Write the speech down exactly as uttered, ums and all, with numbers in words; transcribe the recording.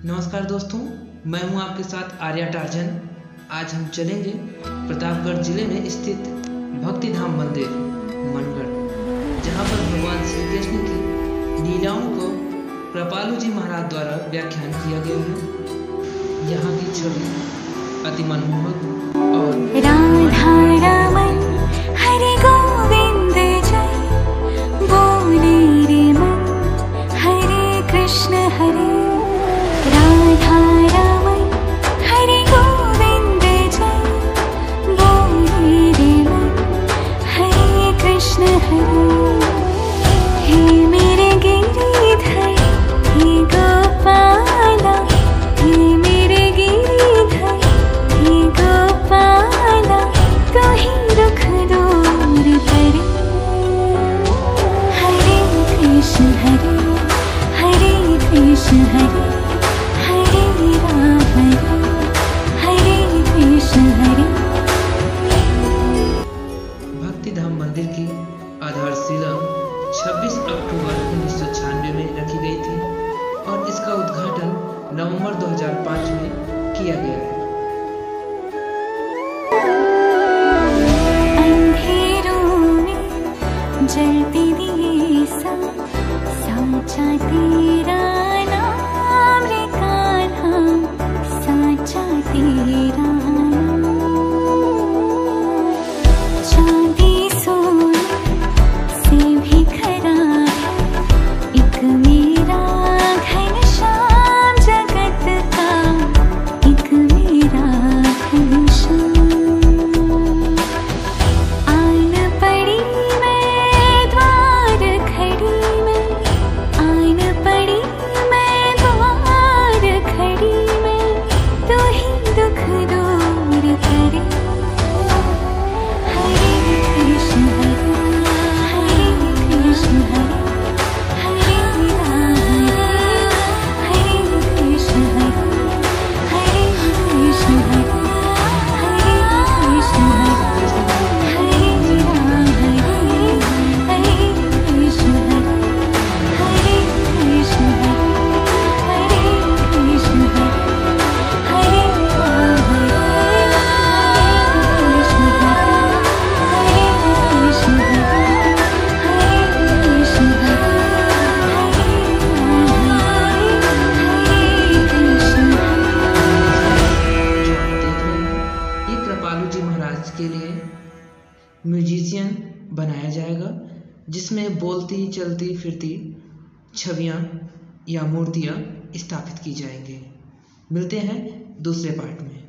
नमस्कार दोस्तों, मैं हूं आपके साथ आर्या टार्जन। आज हम चलेंगे प्रतापगढ़ जिले में स्थित भक्ति धाम मंदिर मनगढ़, जहां पर भगवान श्री कृष्ण की लीलाओं को कृपालु जी महाराज द्वारा व्याख्यान किया गया है। यहाँ की छवि अति मनमोहक और राधा रमन हरि गोविंद जय बोले रे मन हरे कृष्ण हरे राधा रमन हरि गोविंद जय बोले रे मन हरे कृष्ण हरे। हे मेरे गिरिधर हे गोपाला, हे मेरे गिरिधर हे गोपाला, तू ही दुख दूर करे। हरे कृष्ण हरे हरे कृष्ण हरे हरे राम हरे हरे कृष्ण हरे। भक्ति धाम मंदिर की आधारशिला छब्बीस अक्टूबर उन्नीस सौ छियानवे में रखी गई थी और इसका उद्घाटन नवंबर दो हज़ार पाँच में किया गया है। अंधेरों में जलते दिए सब साचा तेरा नाम रे कान्हा, साचा तेरा नाम। चांदी सोने से भी खरा है एक मेरा घनश्याम जगत का, एक मेरा घनश्याम। आन पड़ी मैं द्वार खड़ी मैं, आन पड़ी मैं द्वार खड़ी मैं, तू ही दुख दूर करे। हरे कृष्ण हरे हरे कृष्ण हरे हरे राम हरे हरे कृष्ण हरे हरे कृष्ण हरे हरे कृष्ण हरे हरे राम हरे हरे कृष्ण हरे हरे कृष्ण हरे हरे कृष्ण हरे हरे राम हरे कृष्ण हरे हरे कृष्ण हरे हरे कृष्ण हरे हरे कृष्ण जो आप देख रहे हैं, ये कृपालु जी महाराज के लिए म्यूजिशियन बनाया जाएगा, जिसमें बोलती चलती फिरती छवियां या मूर्तियां स्थापित की जाएंगी। मिलते हैं दूसरे पार्ट में।